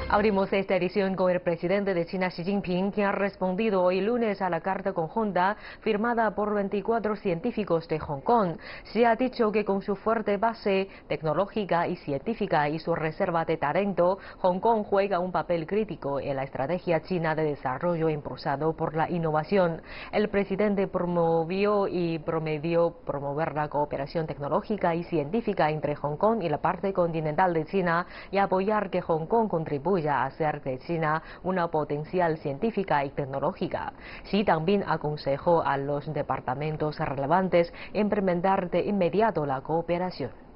Abrimos esta edición con el presidente de China, Xi Jinping, quien ha respondido hoy lunes a la carta conjunta firmada por 24 científicos de Hong Kong. Xi ha dicho que con su fuerte base tecnológica y científica y su reserva de talento, Hong Kong juega un papel crítico en la estrategia china de desarrollo impulsado por la innovación. El presidente promovió y prometió promover la cooperación tecnológica y científica entre Hong Kong y la parte continental de China y apoyar que Hong Kong contribuya a hacer de China una potencial científica y tecnológica. Xi también aconsejó a los departamentos relevantes implementar de inmediato la cooperación.